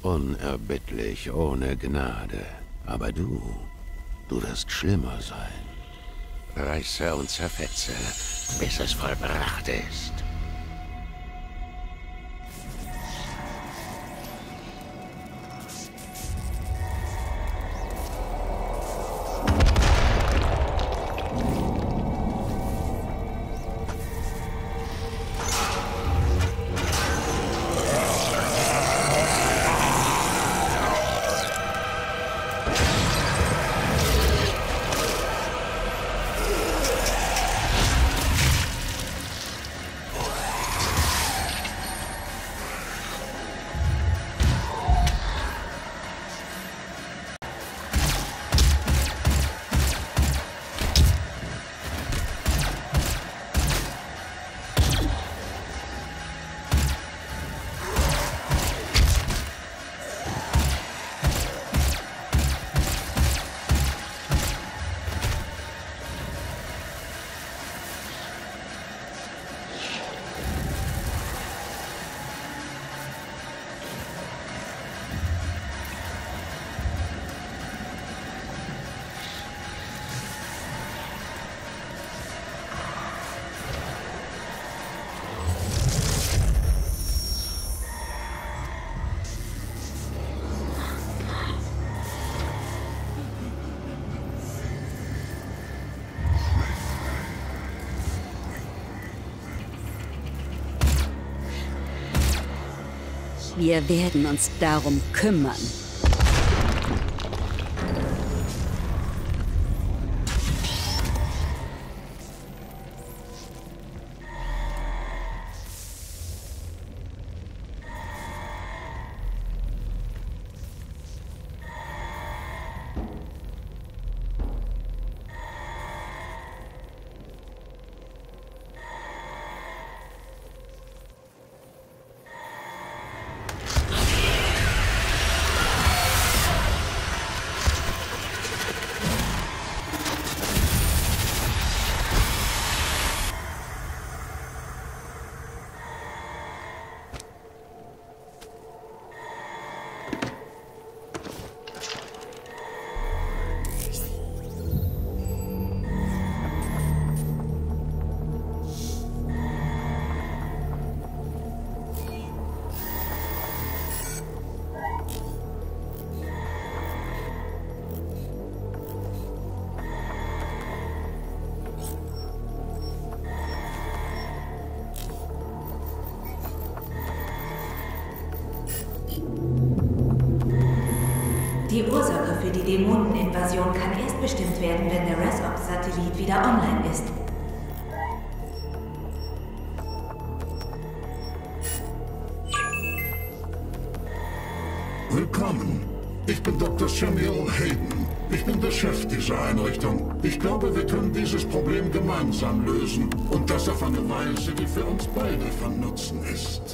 Unerbittlich, ohne Gnade. Aber du wirst schlimmer sein. Reiße und zerfetze, bis es vollbracht ist. Wir werden uns darum kümmern. Die Ursache für die Dämoneninvasion kann erst bestimmt werden, wenn der Resox-Satellit wieder online ist. Willkommen. Ich bin Dr. Samuel Hayden. Ich bin der Chef dieser Einrichtung. Ich glaube, wir können dieses Problem gemeinsam lösen. Und das auf eine Weise, die für uns beide von Nutzen ist.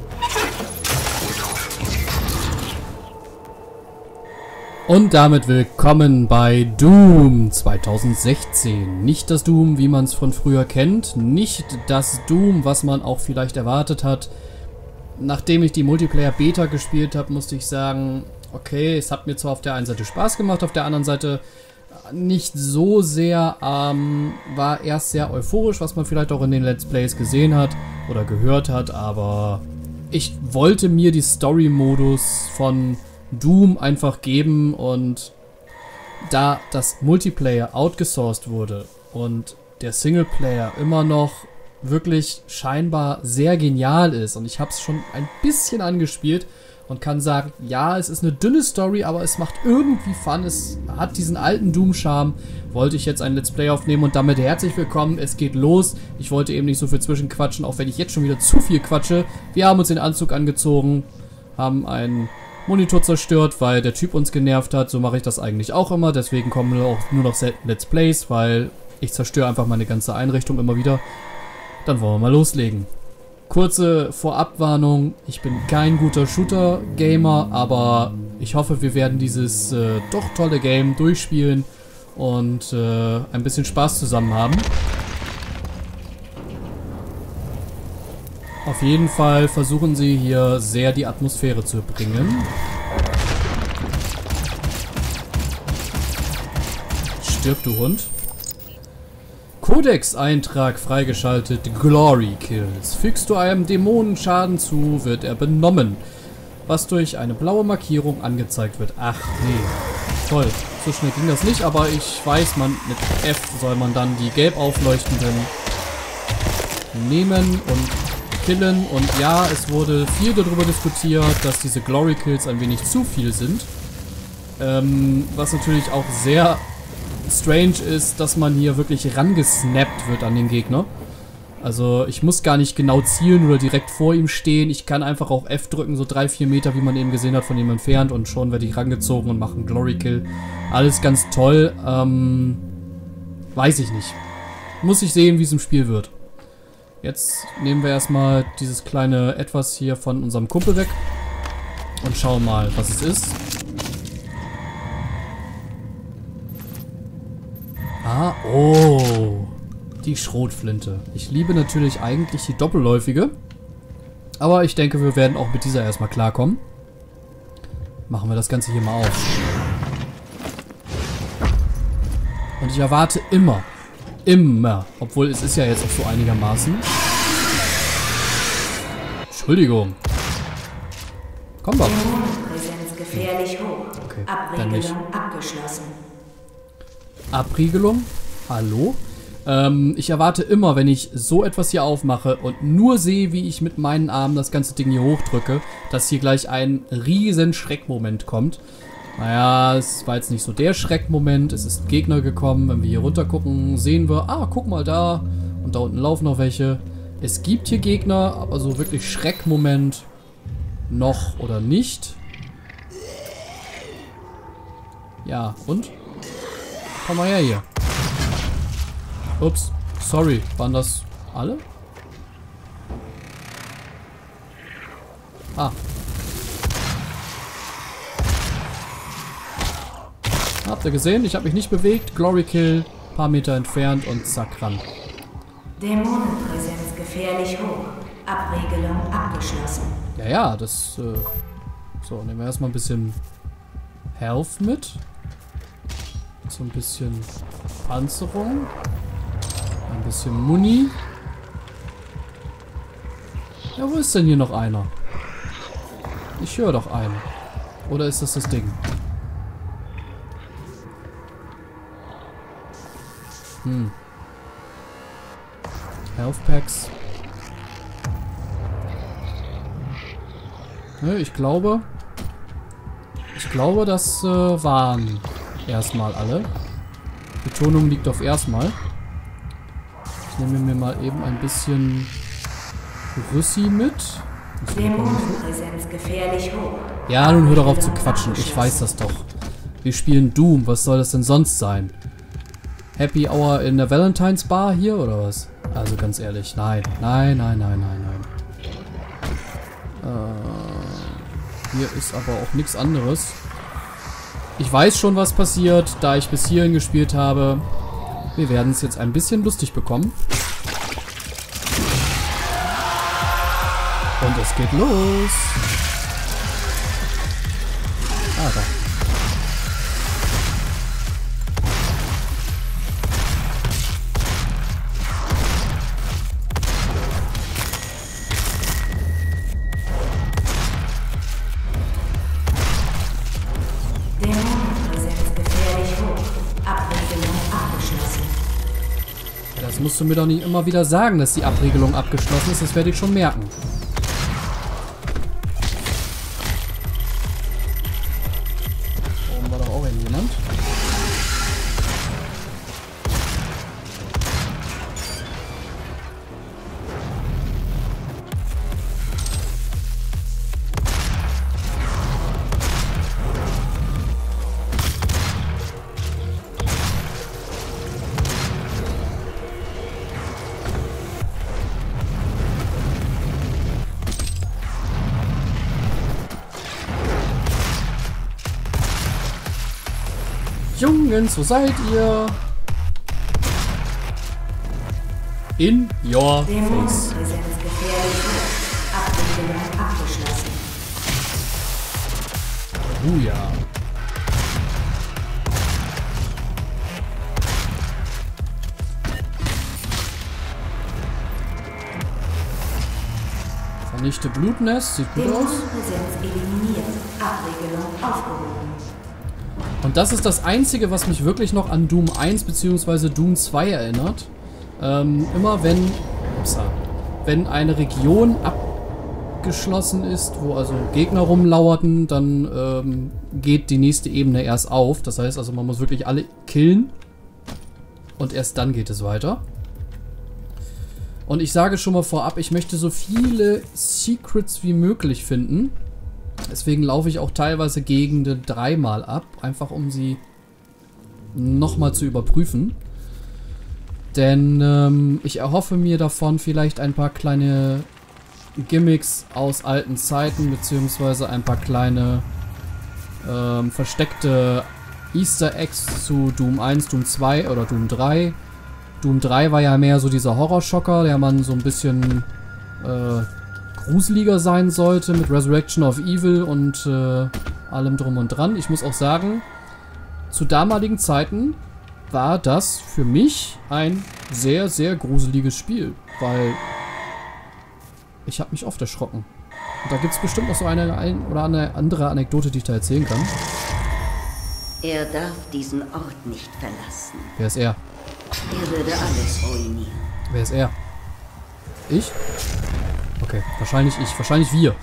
Und damit willkommen bei Doom 2016. Nicht das Doom, wie man es von früher kennt. Nicht das Doom, was man auch vielleicht erwartet hat. Nachdem ich die Multiplayer-Beta gespielt habe, musste ich sagen, okay, es hat mir zwar auf der einen Seite Spaß gemacht, auf der anderen Seite nicht so sehr, war erst sehr euphorisch, was man vielleicht auch in den Let's Plays gesehen hat oder gehört hat, aber ich wollte mir die Story-Modus von Doom einfach geben, und da das Multiplayer outgesourced wurde und der Singleplayer immer noch wirklich scheinbar sehr genial ist, und ich habe es schon ein bisschen angespielt und kann sagen, ja, es ist eine dünne Story, aber es macht irgendwie Fun, es hat diesen alten Doom-Charme, wollte ich jetzt ein Let's Play aufnehmen und damit herzlich willkommen, es geht los. Ich wollte eben nicht so viel zwischenquatschen, auch wenn ich jetzt schon wieder zu viel quatsche. Wir haben uns den Anzug angezogen, haben einen Monitor zerstört, weil der Typ uns genervt hat. So mache ich das eigentlich auch immer. Deswegen kommen auch nur noch selten Let's Plays, weil ich zerstöre einfach meine ganze Einrichtung immer wieder. Dann wollen wir mal loslegen. Kurze Vorabwarnung. Ich bin kein guter Shooter-Gamer, aber ich hoffe, wir werden dieses doch tolle Game durchspielen und ein bisschen Spaß zusammen haben. Auf jeden Fall versuchen sie hier sehr die Atmosphäre zu bringen. Stirb, du Hund. Codex-Eintrag freigeschaltet. Glory Kills. Fügst du einem Dämonen Schaden zu, wird er benommen. Was durch eine blaue Markierung angezeigt wird. Ach nee. Toll. So schnell ging das nicht, aber ich weiß, mit F soll man dann die gelb aufleuchtenden nehmen und killen. Und ja, es wurde viel darüber diskutiert, dass diese Glory Kills ein wenig zu viel sind. Was natürlich auch sehr strange ist, dass man hier wirklich rangesnappt wird an den Gegner. Also ich muss gar nicht genau zielen oder direkt vor ihm stehen. Ich kann einfach auf F drücken, so 3-4 Meter, wie man eben gesehen hat, von ihm entfernt. Und schon werde ich rangezogen und mache einen Glory Kill. Alles ganz toll. Weiß ich nicht. Muss ich sehen, wie es im Spiel wird. Jetzt nehmen wir erstmal dieses kleine Etwas hier von unserem Kumpel weg. Und schauen mal, was es ist. Ah, oh. Die Schrotflinte. Ich liebe natürlich eigentlich die doppelläufige. Aber ich denke, wir werden auch mit dieser erstmal klarkommen. Machen wir das Ganze hier mal auf. Und ich erwarte immer, obwohl es ist ja jetzt auch so einigermaßen. Entschuldigung. Komm doch. Dämonenpräsenz gefährlich hoch. Okay, dann nicht. Abriegelung abgeschlossen. Abriegelung? Hallo? Ich erwarte immer, wenn ich so etwas hier aufmache und nur sehe, wie ich mit meinen Armen das ganze Ding hier hochdrücke, dass hier gleich ein riesen Schreckmoment kommt. Naja, es war jetzt nicht so der Schreckmoment. Es ist ein Gegner gekommen. Wenn wir hier runter gucken, sehen wir, guck mal da. Und da unten laufen noch welche. Es gibt hier Gegner, aber so wirklich Schreckmoment noch oder nicht. Ja, und? Komm mal her hier. Ups, sorry. Waren das alle? Ah. Habt ihr gesehen? Ich habe mich nicht bewegt. Glory Kill. Paar Meter entfernt und zack ran. Dämonenpräsenz gefährlich hoch. Abriegelung abgeschlossen. Ja, das... So, nehmen wir erstmal ein bisschen Health mit. So ein bisschen Panzerung. Ein bisschen Muni. Ja, wo ist denn hier noch einer? Ich höre doch einen. Oder ist das das Ding? Health Packs. Ne, ich glaube, das waren erstmal alle. Betonung liegt auf erstmal. Ich nehme mir mal eben ein bisschen Rüssi mit. Dämonenpräsenz gefährlich hoch. Ja, nun hör doch auf zu quatschen. Ich weiß das doch. Wir spielen Doom. Was soll das denn sonst sein? Happy Hour in der Valentine's Bar hier oder was? Also ganz ehrlich, nein. Nein. Hier ist aber auch nichts anderes. Ich weiß schon, was passiert, da ich bis hierhin gespielt habe. Wir werden es jetzt ein bisschen lustig bekommen. Und es geht los. Ah, da. Das musst du mir doch nicht immer wieder sagen, dass die Abriegelung abgeschlossen ist. Das werde ich schon merken. Oben war doch auch irgendjemand. Jungens, wo seid ihr? In your face. Dämonenpräsenz gefährlich hoch. Abriegelung abgeschlossen. Ja. Vernichte Blutnest, sieht gut aus. Dämonenpräsenz eliminiert. Abregelung aufgehoben. Und das ist das Einzige, was mich wirklich noch an Doom 1 bzw. Doom 2 erinnert. Immer wenn eine Region abgeschlossen ist, wo also Gegner rumlauerten, dann geht die nächste Ebene erst auf. Das heißt also, man muss wirklich alle killen und erst dann geht es weiter. Und ich sage schon mal vorab, ich möchte so viele Secrets wie möglich finden. Deswegen laufe ich auch teilweise Gegenden dreimal ab, einfach um sie nochmal zu überprüfen. Denn ich erhoffe mir davon vielleicht ein paar kleine Gimmicks aus alten Zeiten, beziehungsweise ein paar kleine versteckte Easter Eggs zu Doom 1, Doom 2 oder Doom 3. Doom 3 war ja mehr so dieser Horrorschocker, der man so ein bisschen gruseliger sein sollte mit Resurrection of Evil und allem drum und dran. Ich muss auch sagen, zu damaligen Zeiten war das für mich ein sehr, sehr gruseliges Spiel, weil ich habe mich oft erschrocken. Und da gibt es bestimmt noch so eine oder andere Anekdote, die ich da erzählen kann. Er darf diesen Ort nicht verlassen. Wer ist er? Er würde alles ruinieren. Wer ist er? Ich? Okay, wahrscheinlich ich. Wahrscheinlich wir.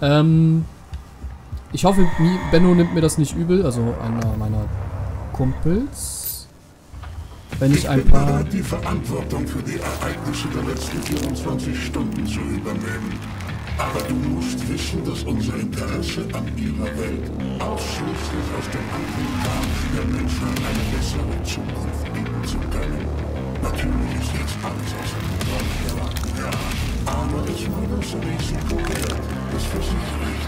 Ich hoffe, Benno nimmt mir das nicht übel. Also einer meiner Kumpels. Wenn ich ein paar... bereit, die Verantwortung für die Ereignisse der letzten 24 Stunden zu übernehmen. Aber du musst wissen, dass unser Interesse an ihrer Welt ausschließlich aus dem Antrieb kam, der Menschen eine bessere Zukunft bieten zu können. Natürlich ist jetzt alles aus dem Kontrolle geraten, ja. Aber es war das Risiko wert. Das versichere ich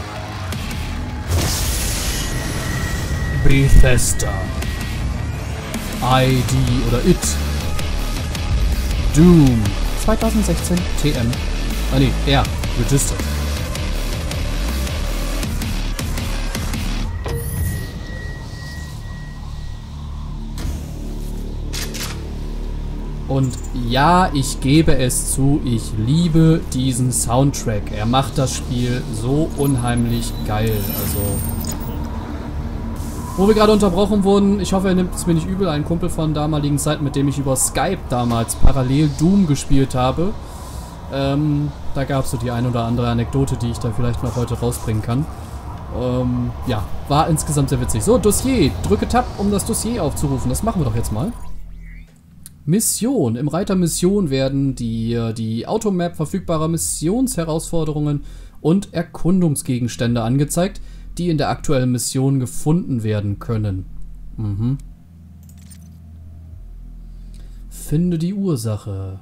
dir. Bethesda. ID oder IT. Doom 2016 TM. Ah ne, R. Registered. Und ja, ich gebe es zu, ich liebe diesen Soundtrack. Er macht das Spiel so unheimlich geil. Also, wo wir gerade unterbrochen wurden, ich hoffe, er nimmt es mir nicht übel, ein Kumpel von damaligen Zeiten, mit dem ich über Skype damals parallel Doom gespielt habe. Da gab es so die ein oder andere Anekdote, die ich da vielleicht noch heute rausbringen kann. Ja, war insgesamt sehr witzig. So, Dossier. Drücke Tab, um das Dossier aufzurufen. Das machen wir doch jetzt mal. Mission. Im Reiter Mission werden die Automap verfügbarer Missionsherausforderungen und Erkundungsgegenstände angezeigt, die in der aktuellen Mission gefunden werden können. Finde die Ursache.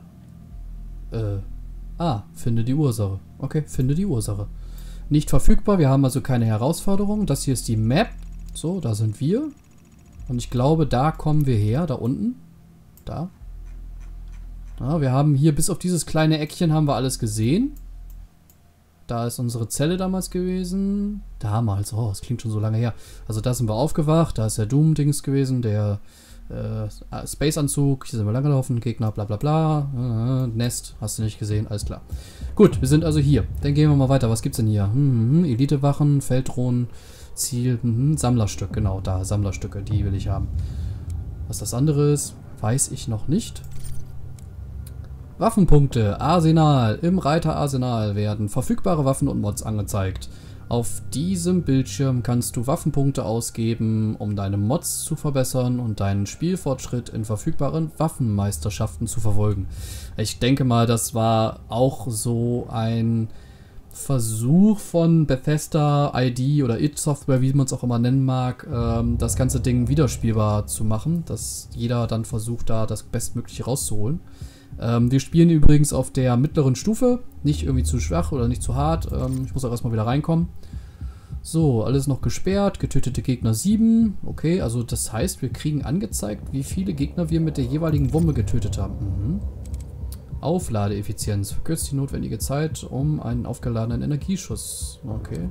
Finde die Ursache. Okay, finde die Ursache. Nicht verfügbar, wir haben also keine Herausforderung. Das hier ist die Map. So, da sind wir. Und ich glaube, da kommen wir her, da unten. Da. Ja, wir haben hier, bis auf dieses kleine Eckchen, haben wir alles gesehen. Da ist unsere Zelle damals gewesen. Damals, oh, das klingt schon so lange her. Also da sind wir aufgewacht, da ist der Doom-Dings gewesen, der Space-Anzug, hier sind wir langgelaufen, Gegner, bla bla bla, Nest, hast du nicht gesehen, alles klar. Gut, wir sind also hier. Dann gehen wir mal weiter. Was gibt's denn hier? Elitewachen, Felddrohnen, Ziel, Sammlerstück, genau, da, Sammlerstücke, die will ich haben. Was das andere ist, weiß ich noch nicht. Waffenpunkte, Arsenal. Im Reiterarsenal werden verfügbare Waffen und Mods angezeigt. Auf diesem Bildschirm kannst du Waffenpunkte ausgeben, um deine Mods zu verbessern und deinen Spielfortschritt in verfügbaren Waffenmeisterschaften zu verfolgen. Ich denke mal, das war auch so ein Versuch von Bethesda, ID oder IT Software, wie man es auch immer nennen mag, das ganze Ding wiederspielbar zu machen, dass jeder dann versucht, da das Bestmögliche rauszuholen. Wir spielen übrigens auf der mittleren Stufe, nicht irgendwie zu schwach oder nicht zu hart. Ich muss auch erstmal wieder reinkommen. So, alles noch gesperrt, getötete Gegner 7. Okay, also das heißt, wir kriegen angezeigt, wie viele Gegner wir mit der jeweiligen Bombe getötet haben. Aufladeeffizienz, verkürzt die notwendige Zeit um einen aufgeladenen Energieschuss. Okay.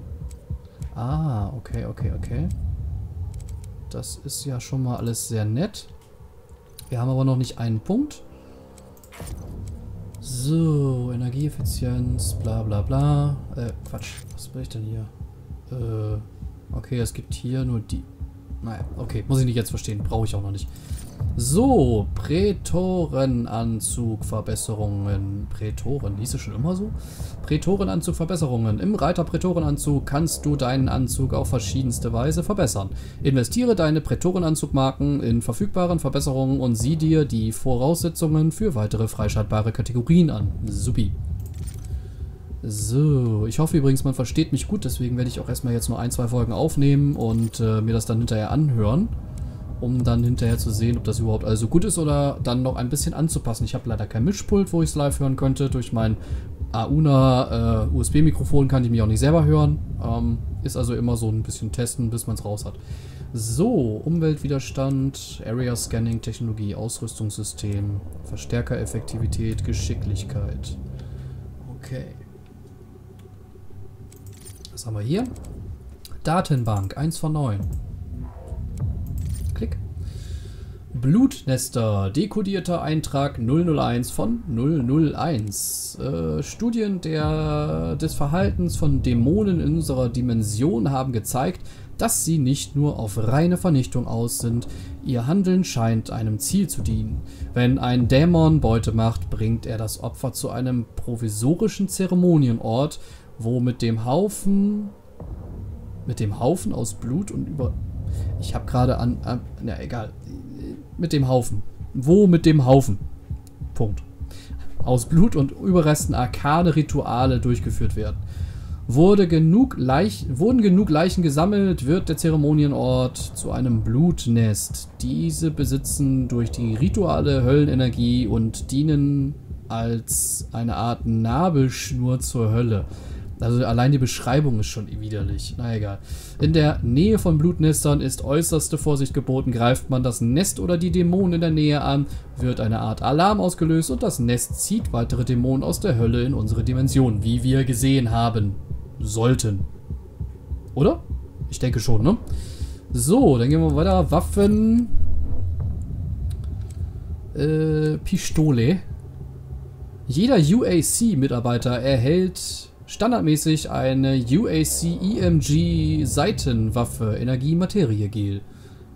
Okay. Das ist ja schon mal alles sehr nett. Wir haben aber noch nicht einen Punkt. So, Energieeffizienz, bla bla bla. Quatsch, was will ich denn hier? Okay, es gibt hier nur die... Naja, okay, muss ich nicht jetzt verstehen, brauche ich auch noch nicht. So, Prätorenanzug-Verbesserungen. Prätoren, hieß es schon immer so? Prätorenanzug-Verbesserungen. Im Reiter Prätorenanzug kannst du deinen Anzug auf verschiedenste Weise verbessern. Investiere deine Prätorenanzugmarken in verfügbaren Verbesserungen und sieh dir die Voraussetzungen für weitere freischaltbare Kategorien an. Supi. So, ich hoffe übrigens, man versteht mich gut, deswegen werde ich auch erstmal jetzt nur 1, 2 Folgen aufnehmen und mir das dann hinterher anhören, um dann hinterher zu sehen, ob das überhaupt also gut ist oder dann noch ein bisschen anzupassen. Ich habe leider kein Mischpult, wo ich es live hören könnte. Durch mein Auna USB-Mikrofon kann ich mich auch nicht selber hören. Ist also immer so ein bisschen testen, bis man es raus hat. So, Umweltwiderstand, Area Scanning, Technologie, Ausrüstungssystem, Verstärkereffektivität, Geschicklichkeit. Okay. Was haben wir hier? Datenbank, 1 von 9. Klick. Blutnester, dekodierter Eintrag 001 von 001. Studien des Verhaltens von Dämonen in unserer Dimension haben gezeigt, dass sie nicht nur auf reine Vernichtung aus sind. Ihr Handeln scheint einem Ziel zu dienen. Wenn ein Dämon Beute macht, bringt er das Opfer zu einem provisorischen Zeremonienort, wo mit dem Haufen aus Blut und über... Ich habe gerade na egal. Mit dem Haufen. Wo mit dem Haufen? Punkt. Aus Blut und Überresten arkane Rituale durchgeführt werden. Wurden genug Leichen gesammelt, wird der Zeremonienort zu einem Blutnest. Diese besitzen durch die Rituale Höllenenergie und dienen als eine Art Nabelschnur zur Hölle. Also allein die Beschreibung ist schon widerlich. Na egal. In der Nähe von Blutnestern ist äußerste Vorsicht geboten. Greift man das Nest oder die Dämonen in der Nähe an, wird eine Art Alarm ausgelöst und das Nest zieht weitere Dämonen aus der Hölle in unsere Dimension, wie wir gesehen haben sollten. Oder? Ich denke schon, ne? So, dann gehen wir weiter. Waffen. Pistole. Jeder UAC-Mitarbeiter erhält standardmäßig eine UAC-EMG-Seitenwaffe, Energie-Materie-Gel.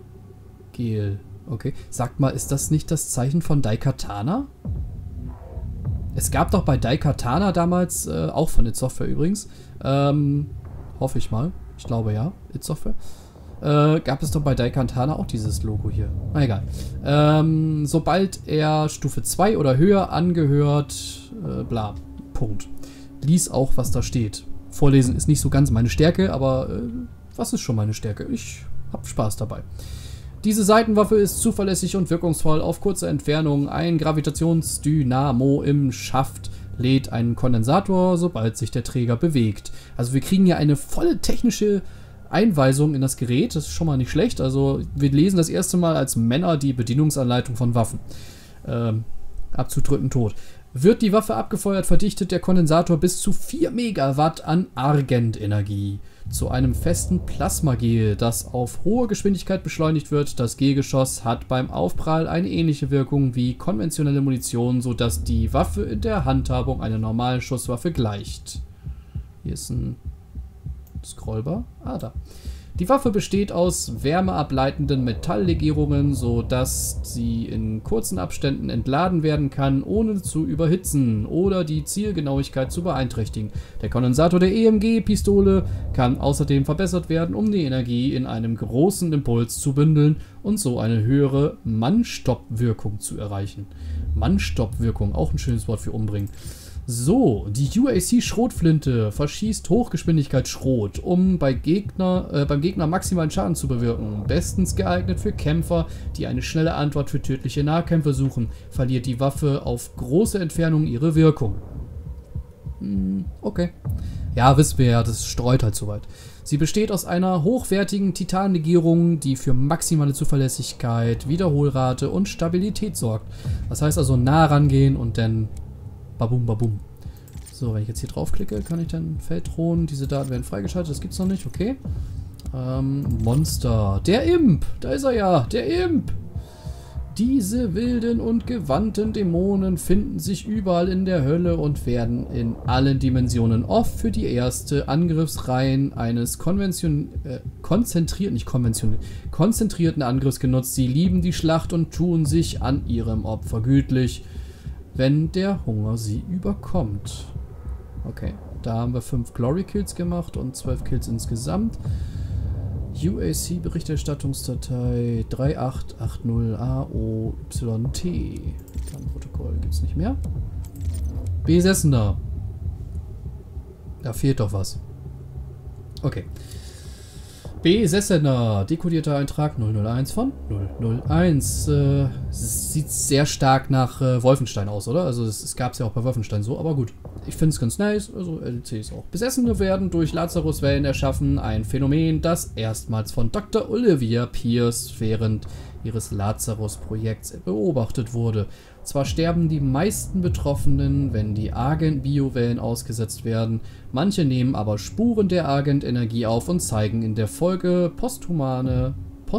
Okay. Sagt mal, ist das nicht das Zeichen von Daikatana? Es gab doch bei Daikatana damals, auch von id Software übrigens, hoffe ich mal, ich glaube ja, id Software, gab es doch bei Daikatana auch dieses Logo hier. Na egal. Sobald er Stufe 2 oder höher angehört, bla, Punkt. Lies auch, was da steht. Vorlesen ist nicht so ganz meine Stärke, aber was ist schon meine Stärke? Ich habe Spaß dabei. Diese Seitenwaffe ist zuverlässig und wirkungsvoll auf kurze Entfernung. Ein Gravitationsdynamo im Schaft lädt einen Kondensator, sobald sich der Träger bewegt. Also wir kriegen hier eine volle technische Einweisung in das Gerät. Das ist schon mal nicht schlecht. Also wir lesen das erste Mal als Männer die Bedienungsanleitung von Waffen. Abzudrücken tot. Wird die Waffe abgefeuert, verdichtet der Kondensator bis zu 4 Megawatt an Argentenergie zu einem festen Plasmagel, das auf hohe Geschwindigkeit beschleunigt wird. Das G-Geschoss hat beim Aufprall eine ähnliche Wirkung wie konventionelle Munition, sodass die Waffe in der Handhabung einer normalen Schusswaffe gleicht. Hier ist ein Scrollbar. Ah, da. Die Waffe besteht aus wärmeableitenden Metalllegierungen, sodass sie in kurzen Abständen entladen werden kann, ohne zu überhitzen oder die Zielgenauigkeit zu beeinträchtigen. Der Kondensator der EMG-Pistole kann außerdem verbessert werden, um die Energie in einem großen Impuls zu bündeln und so eine höhere Mannstoppwirkung zu erreichen. Mannstoppwirkung, auch ein schönes Wort für umbringen. So, die UAC-Schrotflinte verschießt Hochgeschwindigkeitsschrot, um beim Gegner maximalen Schaden zu bewirken. Bestens geeignet für Kämpfer, die eine schnelle Antwort für tödliche Nahkämpfe suchen, verliert die Waffe auf große Entfernung ihre Wirkung. Okay. Ja, wissen wir ja, das streut halt soweit. Sie besteht aus einer hochwertigen Titanlegierung, die für maximale Zuverlässigkeit, Wiederholrate und Stabilität sorgt. Das heißt also nah rangehen und dann babum, babum. So, wenn ich jetzt hier draufklicke, kann ich dann Feldthron. Diese Daten werden freigeschaltet. Das gibt's noch nicht. Okay. Monster. Der Imp. Da ist er ja. Der Imp. Diese wilden und gewandten Dämonen finden sich überall in der Hölle und werden in allen Dimensionen oft für die erste Angriffsreihen eines konzentrierten Angriffs genutzt. Sie lieben die Schlacht und tun sich an ihrem Opfer gütlich, wenn der Hunger sie überkommt. Okay, da haben wir 5 Glory Kills gemacht und 12 Kills insgesamt. UAC-Berichterstattungsdatei 3880AOYT. Protokoll gibt es nicht mehr. Besessener. Da fehlt doch was. Okay. Besessener. Dekodierter Eintrag 001 von 001. Sieht sehr stark nach Wolfenstein aus, oder? Also es gab es ja auch bei Wolfenstein so, aber gut. Ich finde es ganz nice, also LCs auch. Besessene werden durch Lazaruswellen erschaffen, ein Phänomen, das erstmals von Dr. Olivia Pierce während ihres Lazarus-Projekts beobachtet wurde. Zwar sterben die meisten Betroffenen, wenn die Argent-Biowellen ausgesetzt werden, manche nehmen aber Spuren der Argent-Energie auf und zeigen in der Folge posthume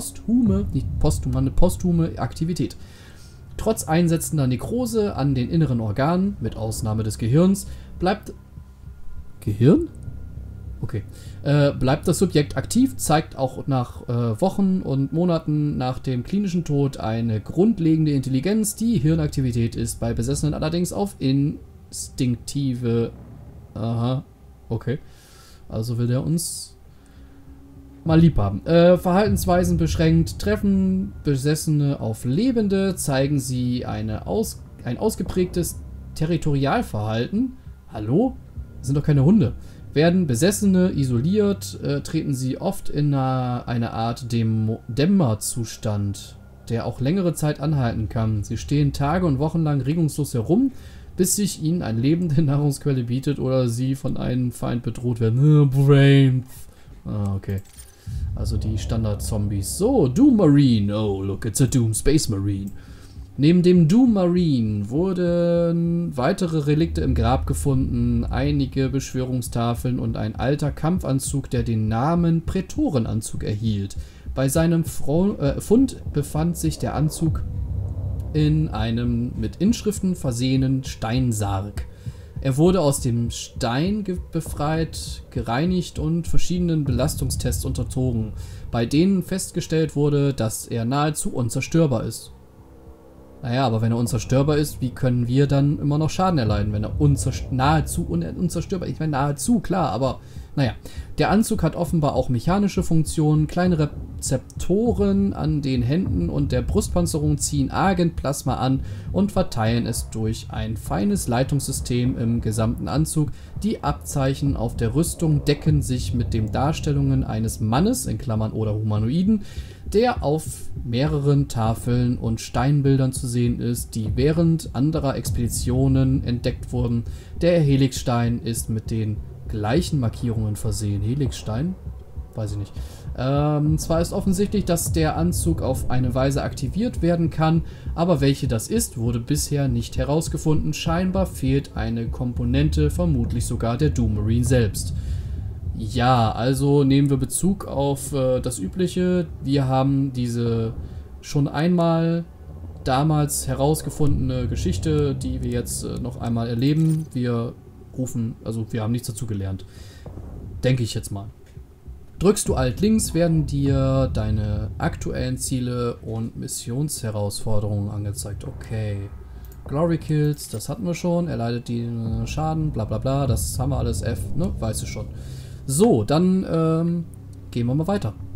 Aktivität. Trotz einsetzender Nekrose an den inneren Organen, mit Ausnahme des Gehirns, bleibt das Subjekt aktiv, zeigt auch nach Wochen und Monaten nach dem klinischen Tod eine grundlegende Intelligenz. Die Hirnaktivität ist bei Besessenen allerdings auf instinktive... Aha, okay. Also will er uns mal lieb haben. Verhaltensweisen beschränkt. Treffen Besessene auf Lebende, zeigen sie ein ausgeprägtes Territorialverhalten. Hallo? Das sind doch keine Hunde. Werden Besessene isoliert, treten sie oft in eine Art Dämmerzustand, der auch längere Zeit anhalten kann. Sie stehen Tage und Wochen lang regungslos herum, bis sich ihnen eine lebende Nahrungsquelle bietet oder sie von einem Feind bedroht werden. Brains. Ah, okay. Also die Standard-Zombies. So, Doom Marine. Oh, look, it's a Doom Space Marine. Neben dem Doom Marine wurden weitere Relikte im Grab gefunden, einige Beschwörungstafeln und ein alter Kampfanzug, der den Namen Prätorenanzug erhielt. Bei seinem Fund befand sich der Anzug in einem mit Inschriften versehenen Steinsarg. Er wurde aus dem Stein befreit, gereinigt und verschiedenen Belastungstests unterzogen, bei denen festgestellt wurde, dass er nahezu unzerstörbar ist. Naja, aber wenn er unzerstörbar ist, wie können wir dann immer noch Schaden erleiden, wenn er nahezu unzerstörbar ist? Ich meine, nahezu, klar, aber naja. Der Anzug hat offenbar auch mechanische Funktionen. Kleine Rezeptoren an den Händen und der Brustpanzerung ziehen Argent-Plasma an und verteilen es durch ein feines Leitungssystem im gesamten Anzug. Die Abzeichen auf der Rüstung decken sich mit den Darstellungen eines Mannes, in Klammern oder Humanoiden, der auf mehreren Tafeln und Steinbildern zu sehen ist, die während anderer Expeditionen entdeckt wurden. Der Helixstein ist mit den gleichen Markierungen versehen. Helixstein? Weiß ich nicht. Zwar ist offensichtlich, dass der Anzug auf eine Weise aktiviert werden kann, aber welche das ist, wurde bisher nicht herausgefunden. Scheinbar fehlt eine Komponente, vermutlich sogar der Doom Marine selbst. Ja, also nehmen wir Bezug auf das Übliche. Wir haben diese schon einmal damals herausgefundene Geschichte, die wir jetzt noch einmal erleben. Wir haben nichts dazu gelernt. Denke ich jetzt mal. Drückst du Alt links, werden dir deine aktuellen Ziele und Missionsherausforderungen angezeigt. Okay. Glory Kills, das hatten wir schon. Erleidet die Schaden, bla bla bla. Das haben wir alles. F, ne? Weißt du schon. So, dann gehen wir mal weiter.